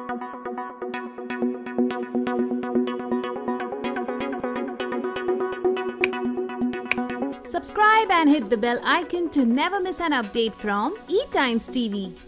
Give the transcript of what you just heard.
Subscribe and hit the bell icon to never miss an update from E-Times TV.